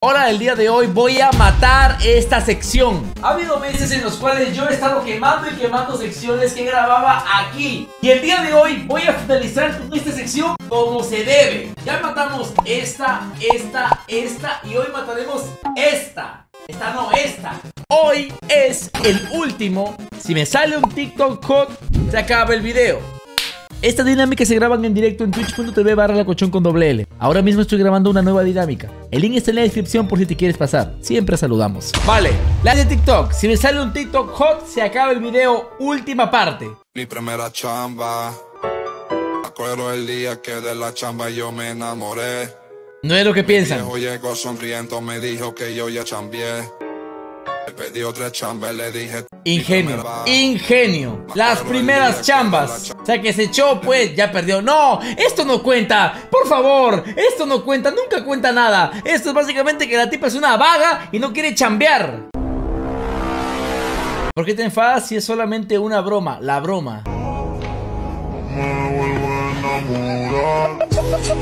Hola, el día de hoy voy a matar esta sección. Ha habido meses en los cuales yo he estado quemando y quemando secciones que grababa aquí. Y el día de hoy voy a finalizar con esta sección como se debe. Ya matamos esta y hoy mataremos esta. Esta. Hoy es el último. Si me sale un TikTok hot, se acaba el video. Estas dinámicas se graban en directo en twitch.tv/lacochon_L. Ahora mismo estoy grabando una nueva dinámica. El link está en la descripción por si te quieres pasar. Siempre saludamos. Vale, la de TikTok. Si me sale un TikTok hot, se acaba el video. Última parte. Mi primera chamba. Me acuerdo el día que de la chamba yo me enamoré. No es lo que piensan. El viejo llegó sonriendo, me dijo que yo ya chambié. Le pedí otra chamba y le dije Ingenio. Las primeras chambas. O sea que se echó, pues ya perdió. No, esto no cuenta. Por favor, esto no cuenta. Nunca cuenta nada. Esto es básicamente que la tipa es una vaga y no quiere chambear. ¿Por qué te enfadas si es solamente una broma? La broma. me vuelvo a enamorar.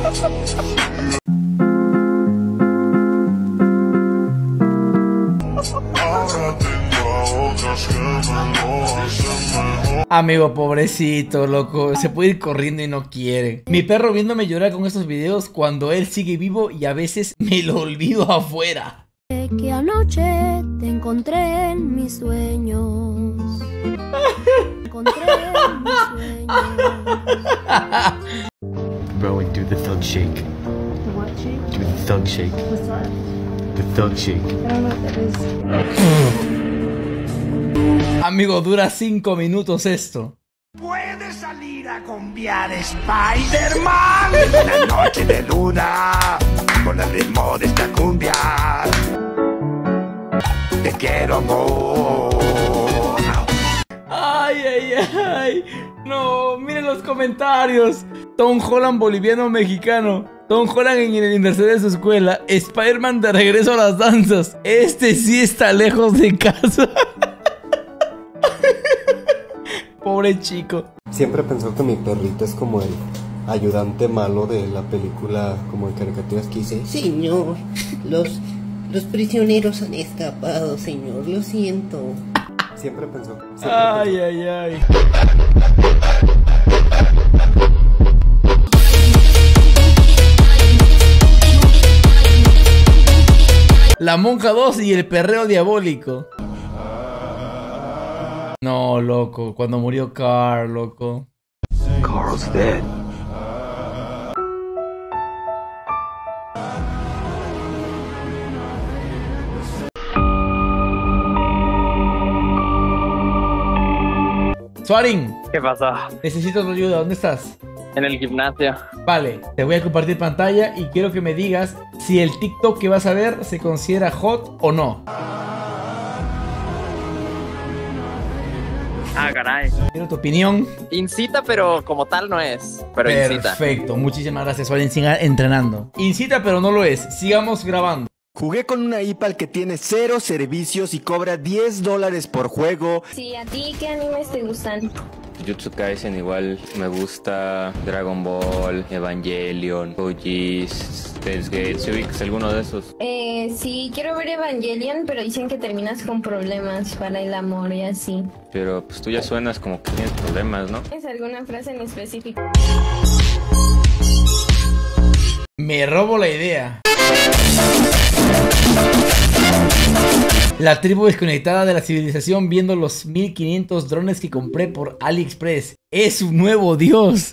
Amigo, pobrecito, loco. Se puede ir corriendo y no quiere. Mi perro viéndome llorar con estos videos cuando él sigue vivo y a veces me lo olvido afuera. Que anoche te encontré en mis sueños. Te encontré en mis sueños. Bro, do the thug shake. The what shake? Do the thug shake. What's that? The thug shake. I don't know what that is. Amigo, dura 5 minutos esto. Puedes salir a combiar Spider-Man en una noche de luna con el ritmo de esta cumbia. Te quiero, amor. Ay. No, miren los comentarios. Tom Holland boliviano mexicano. Tom Holland en el aniversario de su escuela. Spider-Man de regreso a las danzas. Este sí está lejos de casa. Pobre chico. Siempre pensó que mi perrito es como el ayudante malo de la película, como de caricaturas que hice. Señor, los prisioneros han escapado, señor, lo siento. Siempre pensó. Ay. La monja 2 y el perreo diabólico. No, loco, cuando murió Carl, loco. Carl's dead. Suarin, ¿Qué pasó? necesito tu ayuda, ¿dónde estás? En el gimnasio. Vale, te voy a compartir pantalla y quiero que me digas si el TikTok que vas a ver se considera hot o no. Ah, caray. Quiero tu opinión. Incita, pero como tal no es. Pero incita. Perfecto, muchísimas gracias, Suarin, siga entrenando. Incita, pero no lo es, sigamos grabando. Jugué con una IPAL que tiene 0 servicios y cobra $10 por juego. Sí, ¿a ti qué animes te gustan? Jujutsu Kaisen igual me gusta, Dragon Ball, Evangelion, OGs, Steins Gate, ¿sí ubicas alguno de esos? Sí, quiero ver Evangelion, pero dicen que terminas con problemas para el amor y así. Pero pues tú ya suenas como que tienes problemas, ¿no? ¿Es alguna frase en específico? Me robo la idea. La tribu desconectada de la civilización viendo los 1500 drones que compré por AliExpress. Es un nuevo dios.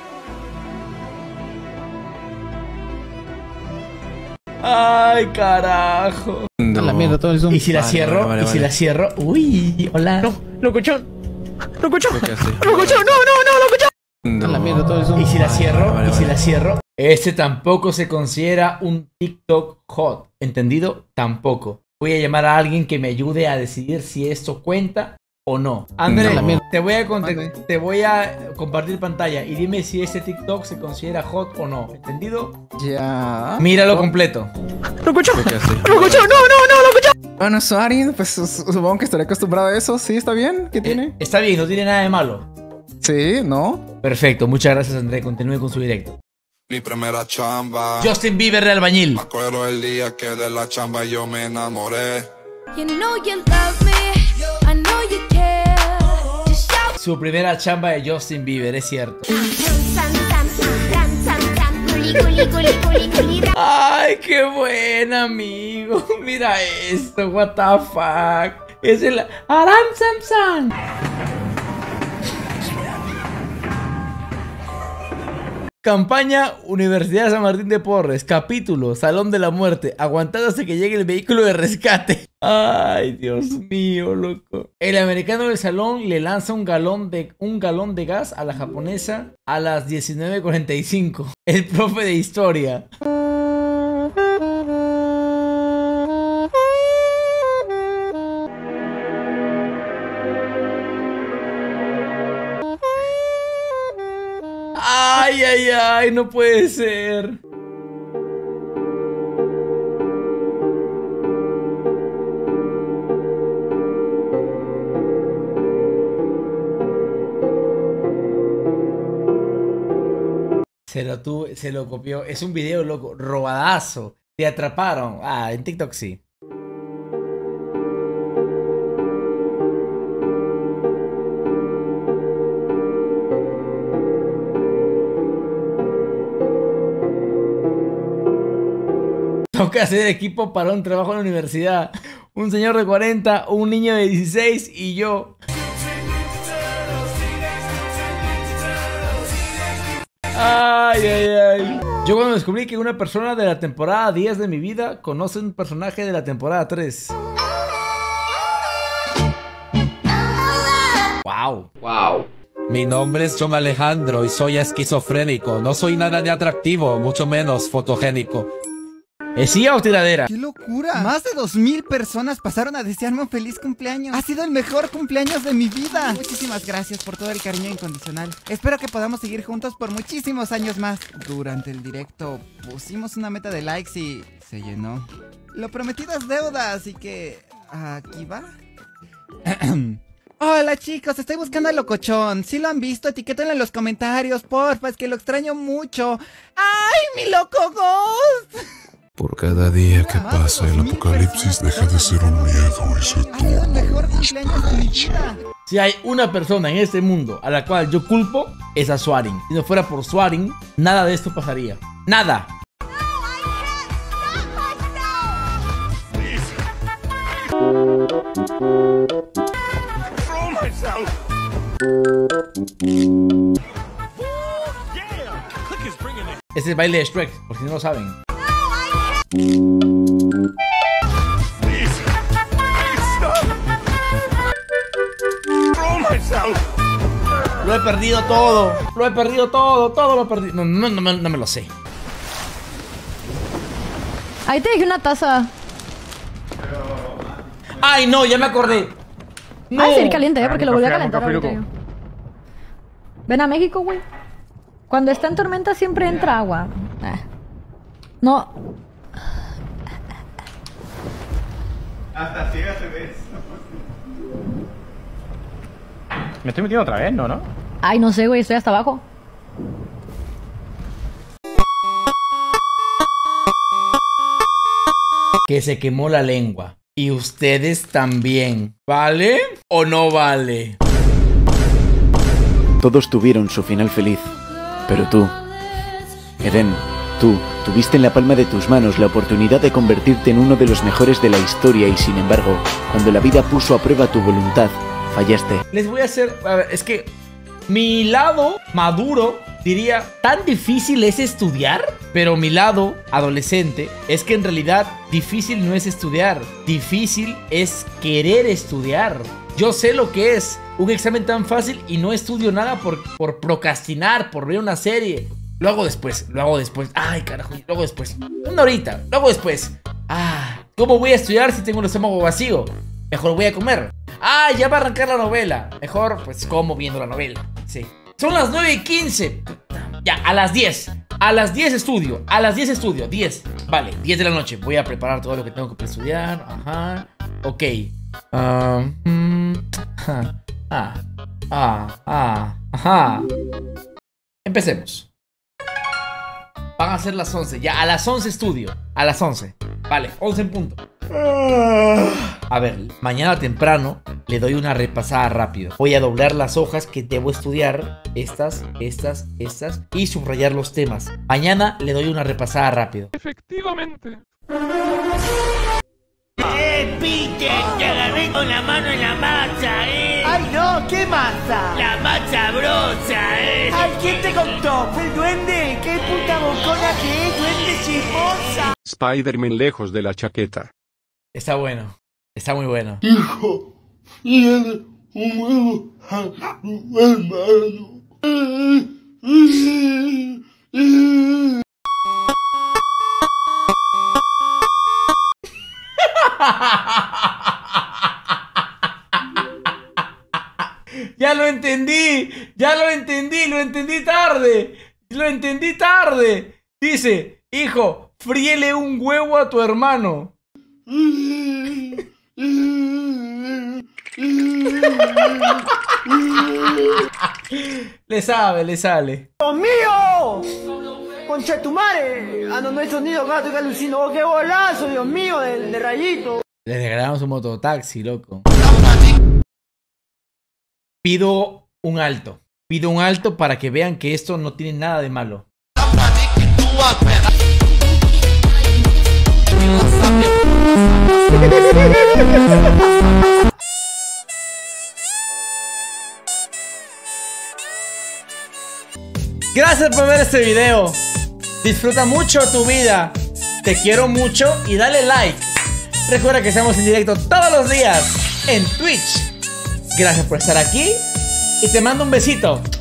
Ay, carajo. No. La mierda, todo el zoom. ¿Y si la cierro? Vale. ¿Y si la cierro? Uy, hola. No, locuchón. Locuchón. No. Locuchón, no. La mierda, todo el zoom. ¿Y si la cierro? Vale. ¿Y si la cierro? Este tampoco se considera un TikTok hot. ¿Entendido? Tampoco. Voy a llamar a alguien que me ayude a decidir si esto cuenta o no. André, No. te voy a compartir pantalla y dime si este TikTok se considera hot o no. ¿Entendido? Ya. Míralo completo. Locuchón. Creo que así. Locuchón, no, locuchón. Bueno, Suarin, pues supongo que estaré acostumbrado a eso. Sí, está bien. ¿Qué tiene? Está bien, no tiene nada de malo. Sí, ¿no? Perfecto, muchas gracias, André. Continúe con su directo. Mi primera chamba. Justin Bieber de albañil. Me acuerdo el día que de la chamba yo me enamoré. You know you love me, I know you care. Just shout. Su primera chamba de Justin Bieber, es cierto. Ay, qué buen amigo. Mira esto, what the fuck. Es el Aram Samsung. Campaña Universidad de San Martín de Porres. Capítulo Salón de la Muerte. Aguantando hasta que llegue el vehículo de rescate. Ay, Dios mío, loco. El americano del salón le lanza un galón de gas a la japonesa a las 19:45. El profe de historia. Ay, ay, ay, no puede ser. Se lo copió. Es un video, loco, robadazo. Te atraparon. Ah, en TikTok sí. Toca hacer equipo para un trabajo en la universidad. Un señor de 40, un niño de 16 y yo. Ay, ay, ay. Yo cuando descubrí que una persona de la temporada 10 de mi vida conoce un personaje de la temporada 3. Wow. Wow. Mi nombre es John Alejandro y soy esquizofrénico. No soy nada de atractivo, mucho menos fotogénico. ¿Decía o tiradera? ¡Qué locura! Más de 2000 personas pasaron a desearme un feliz cumpleaños. Ha sido el mejor cumpleaños de mi vida. Muchísimas gracias por todo el cariño incondicional. Espero que podamos seguir juntos por muchísimos años más. Durante el directo pusimos una meta de likes y se llenó. Lo prometido es deuda, así que... ¿aquí va? Hola chicos, estoy buscando a Locochón. Si lo han visto, etiquétenlo en los comentarios, porfa, es que lo extraño mucho. ¡Ay, mi Loco Ghost! Por cada día que pasa, el apocalipsis deja de ser un miedo y se torna. Si hay una persona en este mundo a la cual yo culpo, es a Swaring. Si no fuera por Swaring, nada de esto pasaría. ¡Nada! Este es el baile de Shrek, por si no lo saben. Lo he perdido todo. Lo he perdido todo. Todo lo he perdido. No me lo sé. Ahí te dejé una taza. Ay, no, ya me acordé. No. Ah, es caliente, porque lo volví a calentar ahorita yo. Ven a México, güey. Cuando está en tormenta siempre entra agua. No. Hasta ciega se ve. Me estoy metiendo otra vez, ¿no? Ay, no sé, güey, estoy hasta abajo. Que se quemó la lengua. Y ustedes también. ¿Vale o no vale? Todos tuvieron su final feliz. Pero tú, Eden, tú tuviste en la palma de tus manos la oportunidad de convertirte en uno de los mejores de la historia y sin embargo, cuando la vida puso a prueba tu voluntad, fallaste. Les voy a hacer... A ver, es que mi lado maduro diría, ¿tan difícil es estudiar? Pero mi lado adolescente es que en realidad difícil no es estudiar. Difícil es querer estudiar. Yo sé lo que es un examen tan fácil y no estudio nada por procrastinar, por ver una serie. Lo hago después, Ay, carajo, lo hago después. Una horita, lo hago después. ¿Cómo voy a estudiar si tengo el estómago vacío? Mejor voy a comer. Ya va a arrancar la novela. Mejor, pues, como viendo la novela. Sí. Son las 9:15. Ya, a las 10. A las 10 estudio. A las 10 estudio. 10. Vale, 10 de la noche. Voy a preparar todo lo que tengo que estudiar. Ajá. Ok. Ajá. Empecemos. Van a ser las 11. Ya, a las 11 estudio. A las 11. Vale, 11 en punto. A ver, mañana temprano le doy una repasada rápido. Voy a doblar las hojas que debo estudiar. Estas. Y subrayar los temas. Mañana le doy una repasada rápido. Efectivamente. Peter! Te agarré con la mano en la masa, ¡Ay, no! ¿Qué masa? La masa brosa, ¡Ay, quién te contó! ¿Fue el duende? ¡Qué puta bocona que es, duende chismosa! Spider-Man lejos de la chaqueta. Está bueno. Está muy bueno. Hijo, tiene un nuevo hermano. Ya lo entendí, lo entendí tarde. Dice, hijo, fríele un huevo a tu hermano. Le sale. ¡Dios mío! ¡Concha tu madre! Ah, no es sonido, gato, que alucino. ¡Oh, qué golazo, Dios mío, de Rayito! Le regalamos un mototaxi, loco. Pido un alto para que vean que esto no tiene nada de malo. Gracias por ver este video. Disfruta mucho tu vida. Te quiero mucho y dale like. Recuerda que estamos en directo todos los días en Twitch. Gracias por estar aquí y te mando un besito.